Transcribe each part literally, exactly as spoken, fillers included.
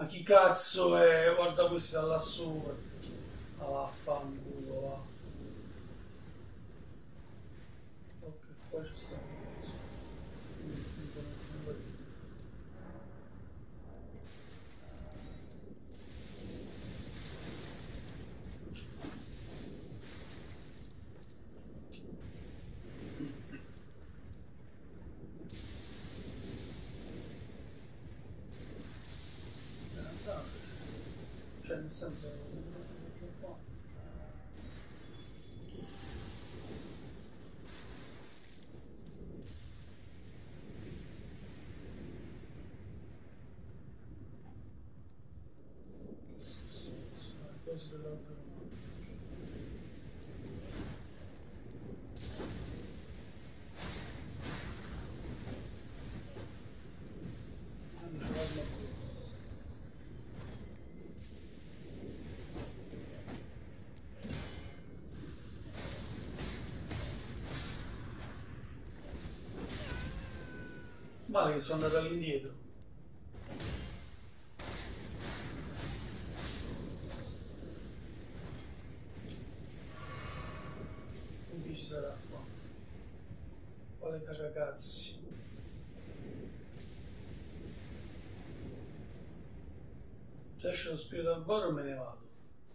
Ma chi cazzo è? Guarda questi da lassù. Ah, vaffanculo, va. Ok, qua ci sta un cazzo. Cioè, nel senso, qua. Cose dell'altro. Male che sono andato all'indietro. Quindi ci sarà qua. Quale cagacazzi. Se esce lo spirito dal boro me ne vado.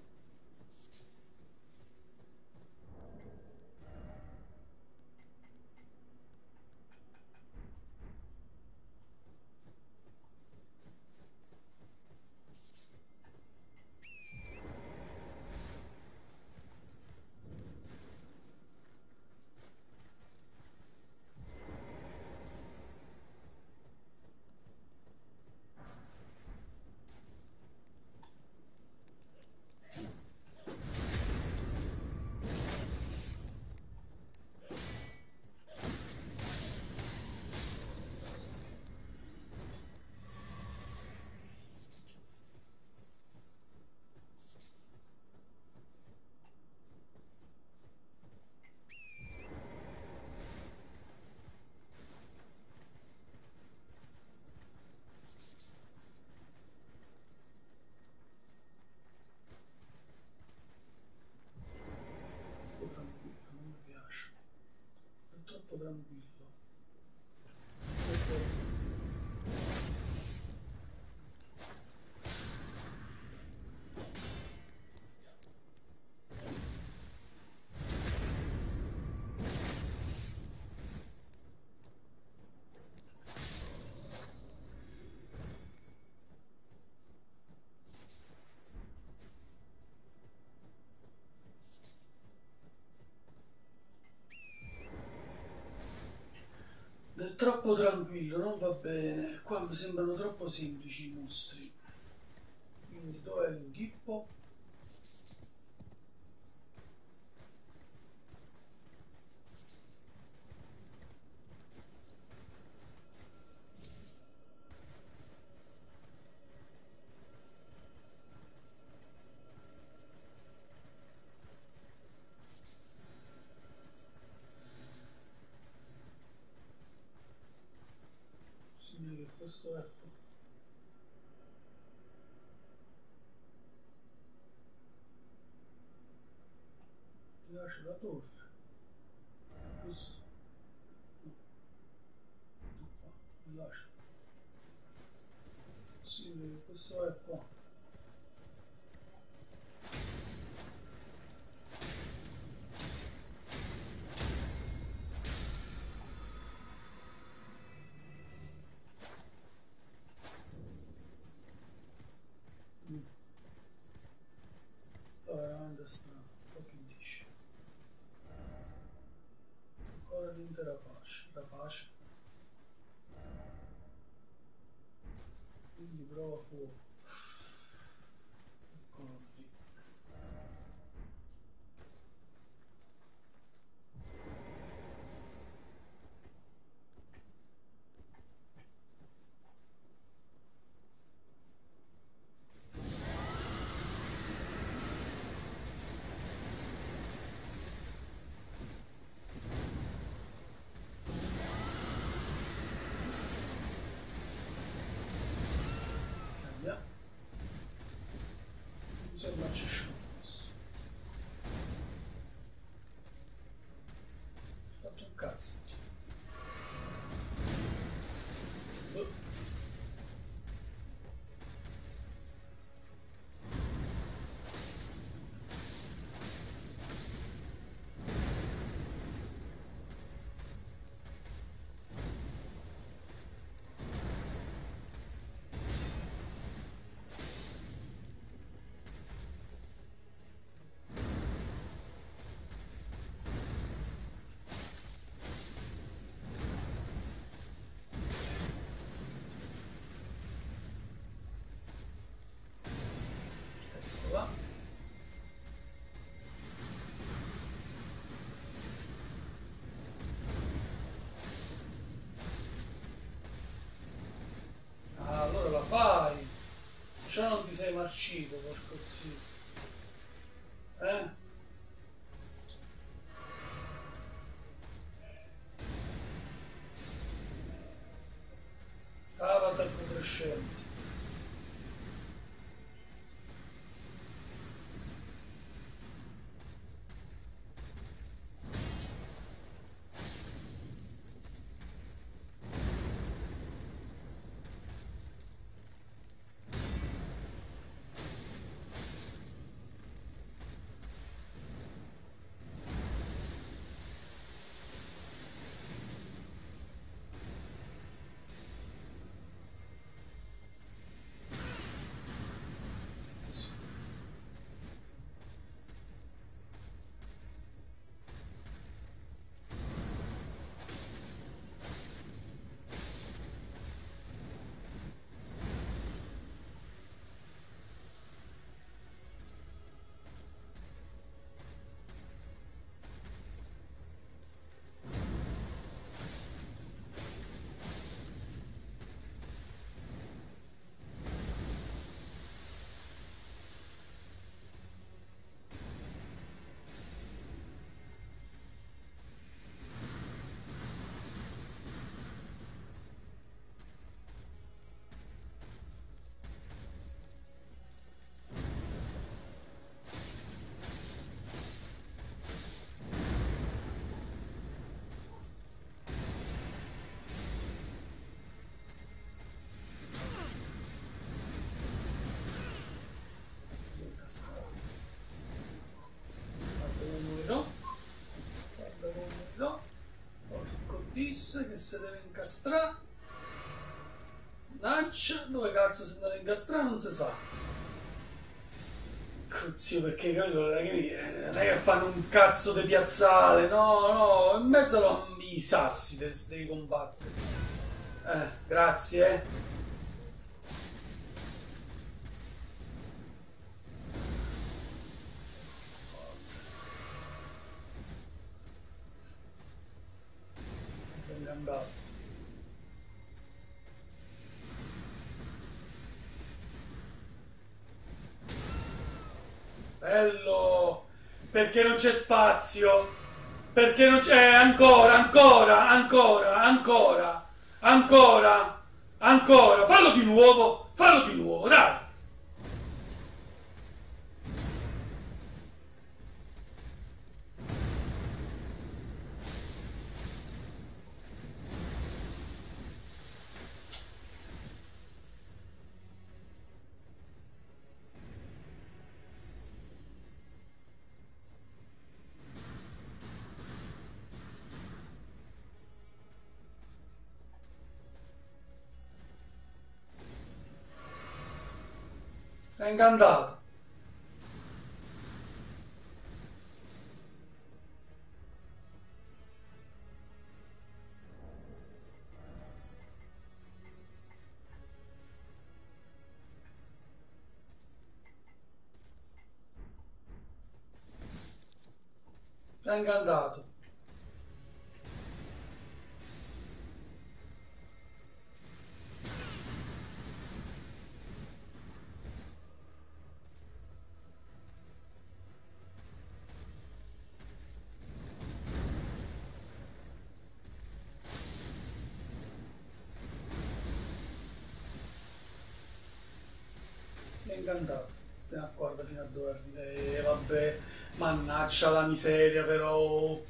Tranquillo. È troppo tranquillo, non va bene. Qua mi sembrano troppo semplici i mostri. Quindi dov'è l'inghippo? Sì, questo è. Mi lascio la torre. Questo. No. Tu qua. Mi lascio. Sì, questo è qua. Mm. Fa veramente strano. Che dici? Ancora l'intera pace. La pace. Quindi prova fuoco. Eccolo lì. Yeah. c'è asciutto questo. Ho fatto un cazzo. Ah, allora la fai. Cioè non ti sei marcito, porco zio. Eh? Cavata il crescente. Che se deve incastrare. Lancia. Dove cazzo si deve incastrare non si sa. Cazzo, perché non è che fanno un cazzo di piazzale. No, no, in mezzo ai sassi devi combattere. Eh, grazie. Bello, perché non c'è spazio, perché non c'è, eh, ancora, ancora, ancora, ancora, ancora, ancora, fallo di nuovo, fallo di nuovo, dai. È incantato. È incantato. È incantato. Fino a guarda fino a dove arriva. E vabbè, mannaggia la miseria però.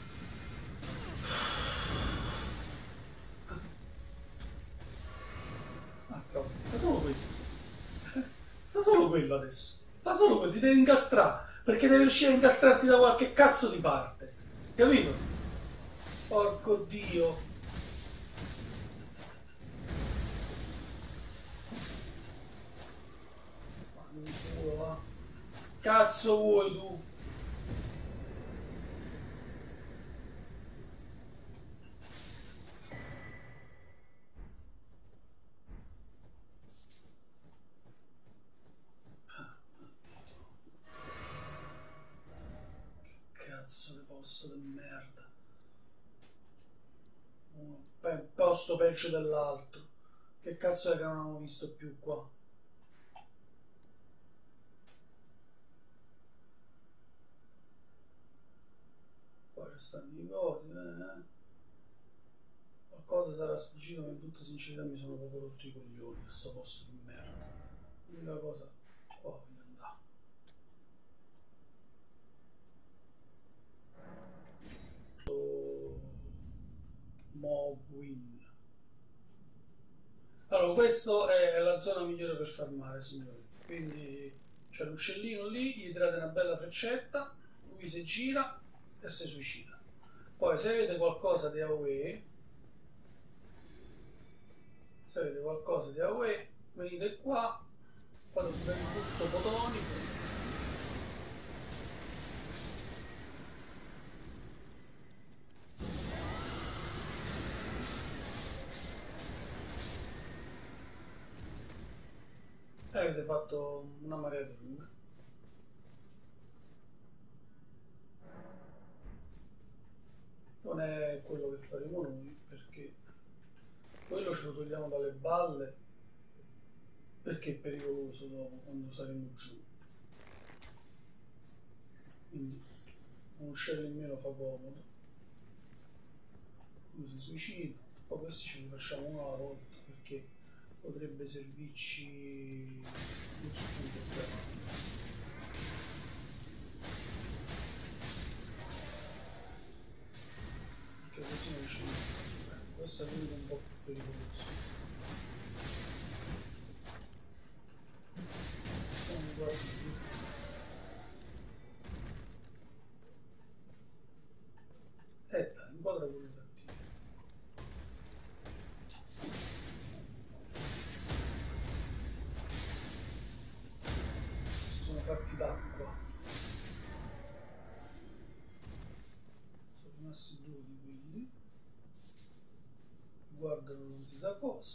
Ah, però, fa solo questo. Fa solo quello adesso. Fa solo quello, ti devi incastrare. Perché devi riuscire a incastrarti da qualche cazzo di parte. Capito? Porco Dio. Cazzo vuoi tu? Che cazzo di posto di merda. Un posto peggio dell'altro. Che cazzo è che non avevo visto più qua? Poi ci stanno i cosi, eh. Qualcosa sarà sfuggito, ma in tutta sincerità mi sono proprio rotto i coglioni a sto posto di merda. L'unica cosa, qua voglio andare. Mowin. Allora, questa è la zona migliore per farmare, signori. Quindi c'è l'uccellino lì, gli tirate una bella freccetta, lui si gira e si suicida. Poi se avete qualcosa di A O E, se avete qualcosa di A O E, venite qua, fate tutto fotonico. E avete fatto una marea di lunga. Non è quello che faremo noi, perché quello ce lo togliamo dalle balle, perché è pericoloso dopo quando saremo giù. Quindi un shell in meno fa comodo. Lui si suicida, poi questi ce li facciamo una alla volta, perché potrebbe servirci lo scudo per perché così non ci eh, questo è l'unico un po' più pericoloso. Non guardi più. Eh dai, inquadra quello da dire. Si sono fatti d'acqua. Sono rimasti due di quelli. Guardano non si sa cosa.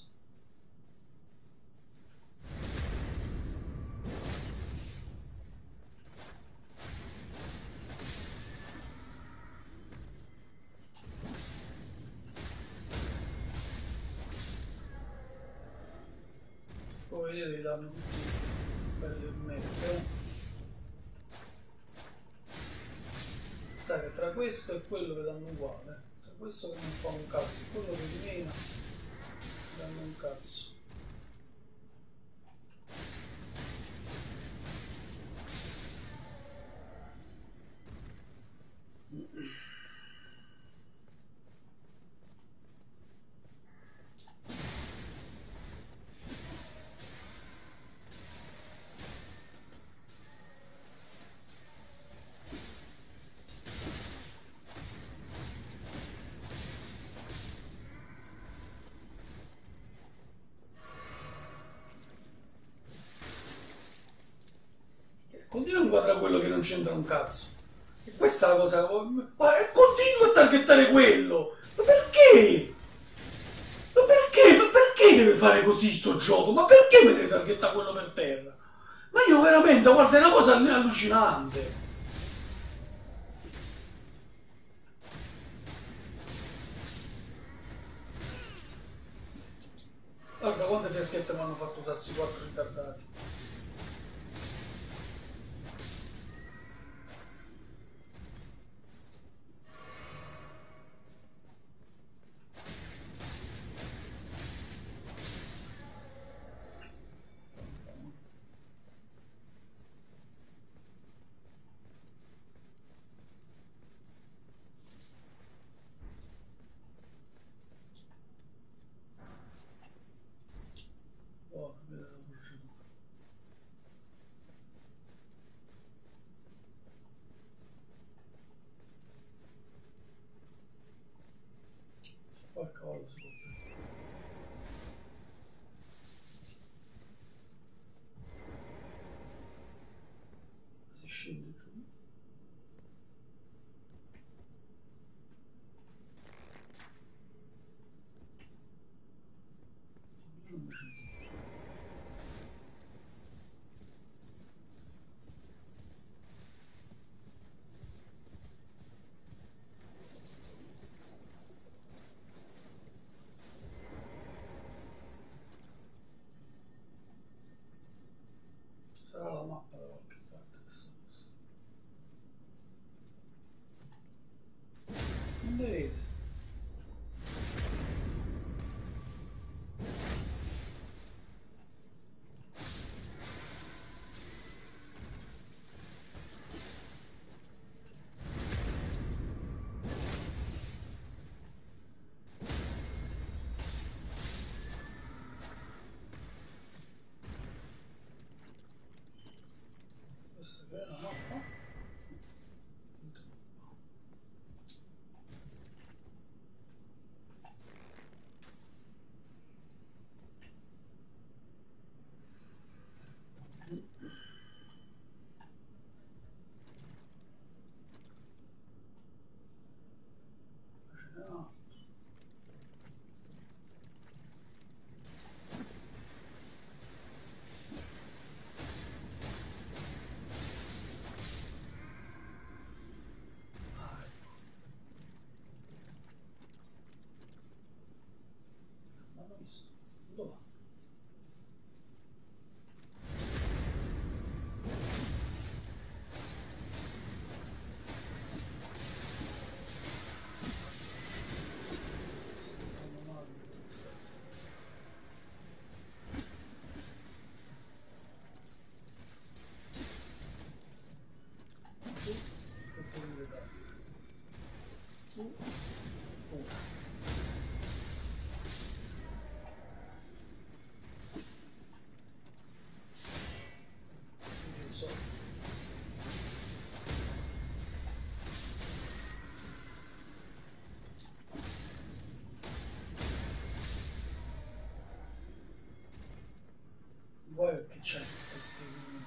Poi vedete che danno tutti belli mette. Sai che tra questo e quello che danno uguale, tra questo che non fa un cazzo e quello che di meno danno un cazzo. Continua a inquadrare quello che non c'entra un cazzo. E questa è la cosa. Ma e continua a targettare quello! Ma perché? Ma perché? Ma perché deve fare così sto gioco? Ma perché mi deve targettare quello per terra? Ma io veramente, guarda, è una cosa allucinante. Guarda quante fiaschette mi hanno fatto usare questi quattro ritardati. scende giù. Sarà la mappa da qualche parte questo posto. Non vede. Questa è la mappa. Dove va? Forse non vedo. Su. Oh. So. Vuoi che c'è questi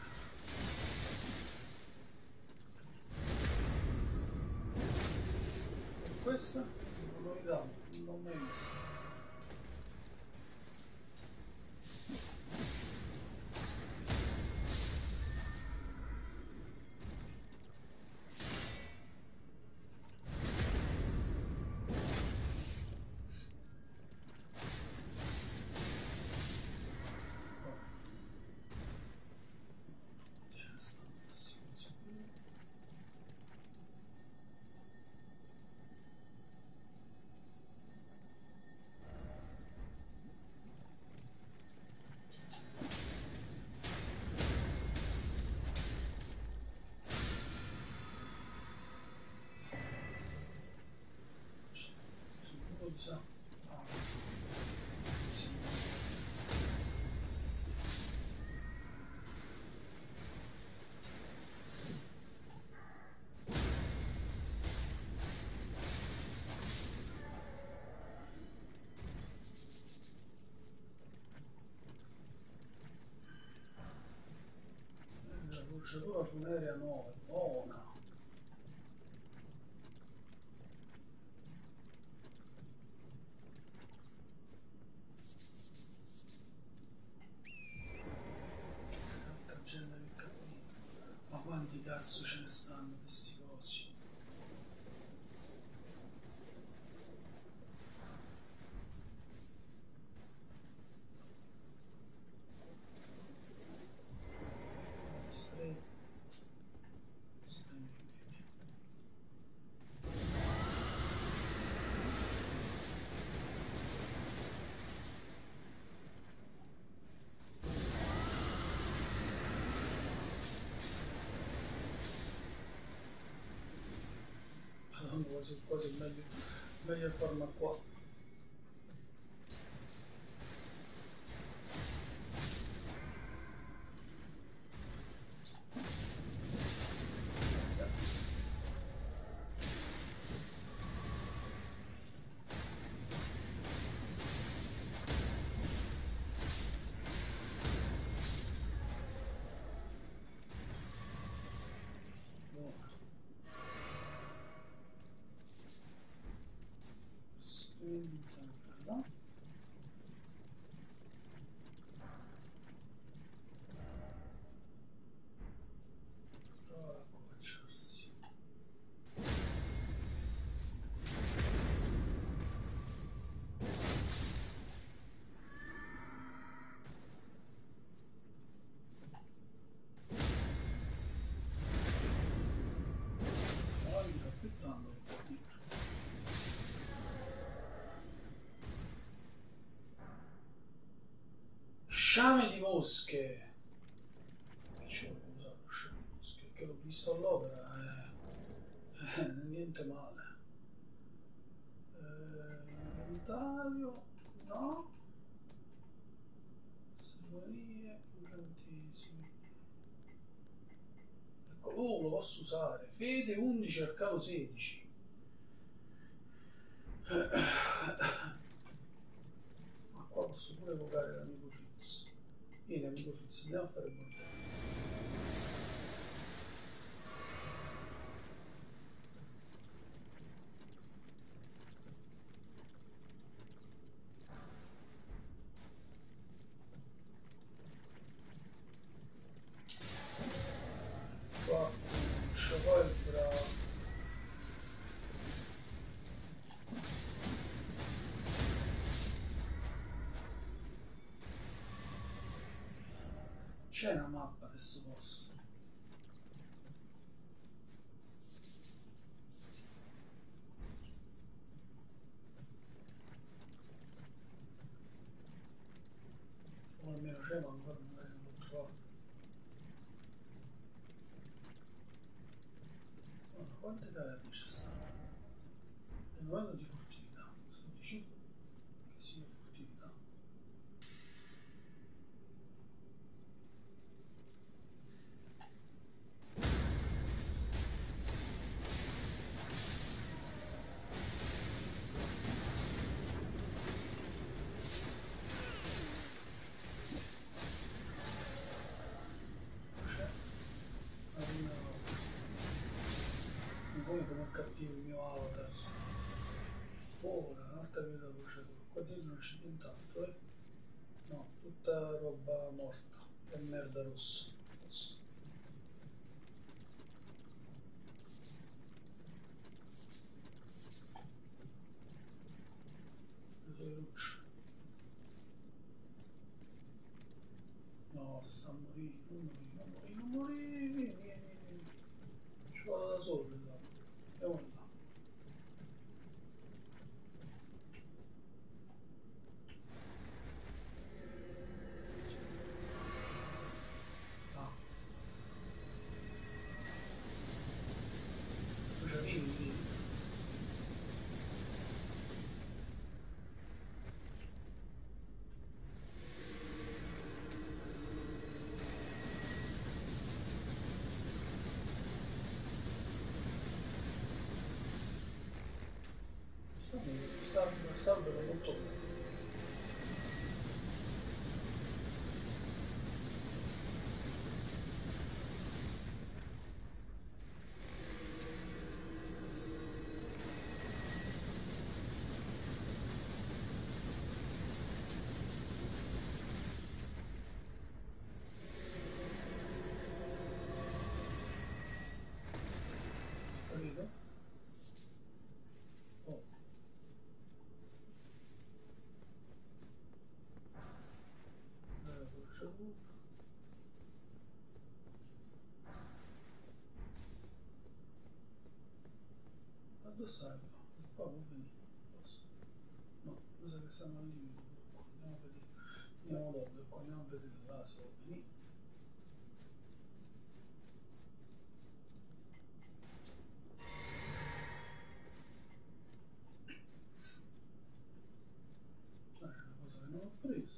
e questa non lo vediamo, non l'ho mai vista. So. Oh. Sì. La bruciatura funeraria nuova, buona. Ma quanti cazzo ce ne stanno di sti cosi? Spray. Spray. Quasi, quasi meglio, meglio farla qua. Sciame di mosche. Che ci vuole usare lo sciame di mosche? Che l'ho visto all'opera. Eh, eh, niente male. Eh, inventario. No. Signorie, incantesimi. Ecco, oh, lo posso usare. Fede undici, arcano sedici. Ma qua posso pure evocare l'amico Fritz. Vieni amico Fritz, andiamo a fare il bordello. Qua sciopera. C'è una mappa di questo posto. O almeno c'è, ma ancora magari non l'ho trovato. Allora, quante taverne ci stanno? Nel momento di furtività. Sono deciso che sia furtività. Poi come cattivo il mio avatar. Ora, un'altra vita voce. Qua dietro non c'è nient'altro, eh? No, tutta roba morta e merda rossa. Adesso. Preso le luci. No, si sta a morire, non morire, non morire, non morire, vieni, vieni, vieni. Ci vado da solo, là. Andiamo là. Salve, salve molto bene. Capito? Oh. Ma dove stai? Qua può venire. Posso? No, mi sa che siamo al limite. Andiamo a vedere. Andiamo dopo, qua andiamo a vedere là se può venire. Ah, c'è una cosa che non ho preso.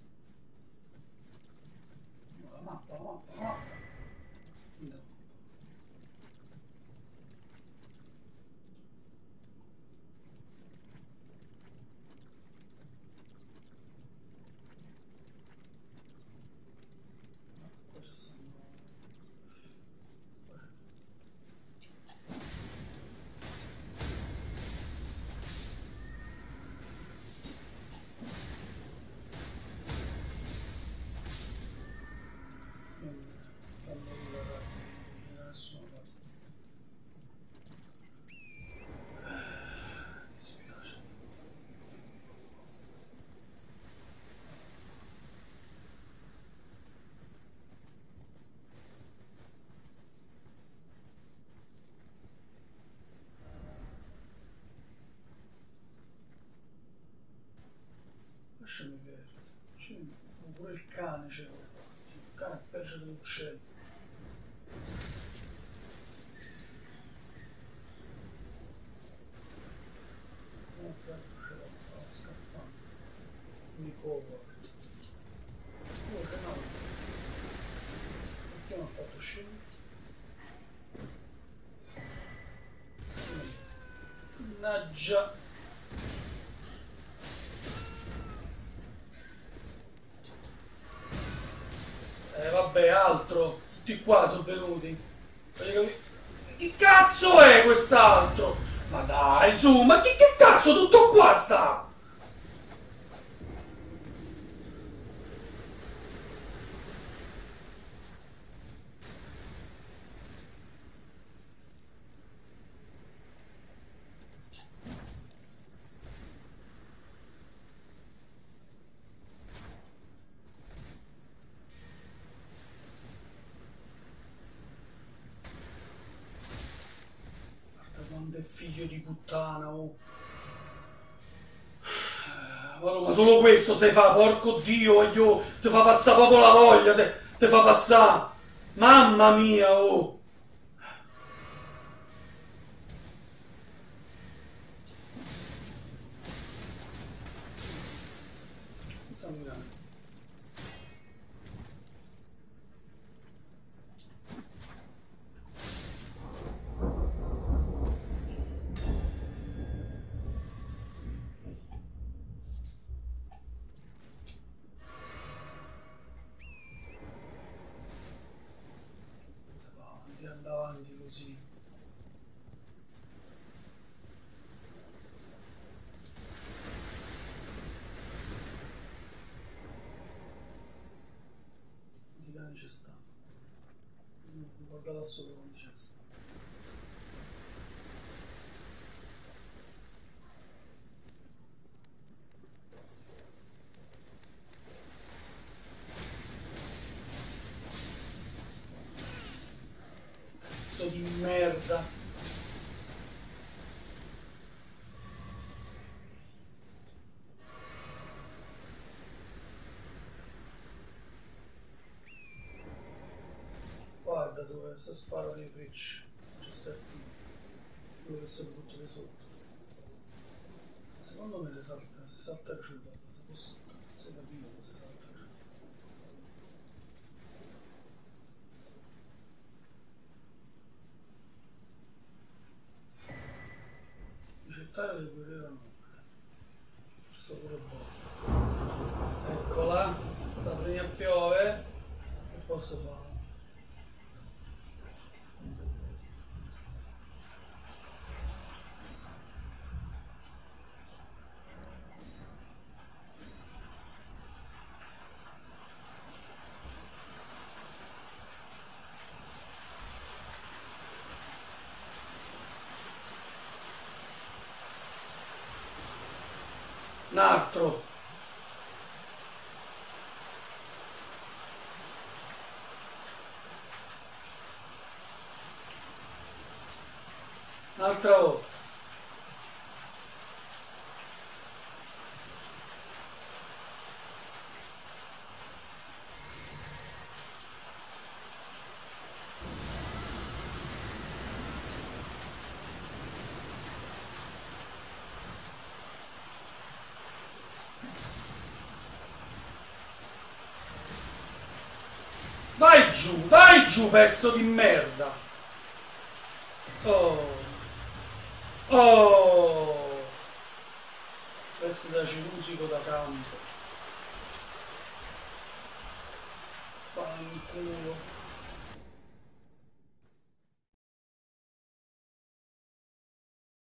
No, la mappa, la mappa, la mappa. Andiamo. Qua ci stanno. Fanno arrivare da nessuna parte. Mi spiace. Lasciami vedere. Pure il cane c'è. Il cane è peggio dell'uccello. Scappando. Mi covo. Oh, che no. Perché non ho fatto scendere? Mannaggia. Eh vabbè, altro. Tutti qua sono venuti. Che cazzo è quest'altro? Ma dai, su, ma che, che cazzo tutto qua sta? Figlio di puttana, oh. Ma solo questo se fa, porco Dio, io ti fa passare proprio la voglia, te, te fa passare. Mamma mia, oh. Avanti così. Di cani ci sta. Guarda là sopra come c'è sta. Di merda. Guarda dove si sparano i ricci. C'è sta qui. Dove si buttano sotto. Secondo me si salta, si salta giù. Si può saltare, si capiva che si salta giù. Del guerriero no. Sto pure buono. Eccola, sta prima a piove. Che posso fare? Un altro. Un'altra volta. Vai giù, vai giù, pezzo di merda. Oh. Oh. Veste da cirusico da campo. Fanculo.